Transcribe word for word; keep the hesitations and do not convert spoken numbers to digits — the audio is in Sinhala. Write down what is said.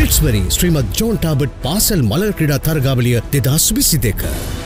මැක්ස්බරි ශ්‍රීමත් ජෝන් ටාබට් පාසල් මලල් ක්‍රීඩා තරගාවලිය දෙදහස් විසි දෙක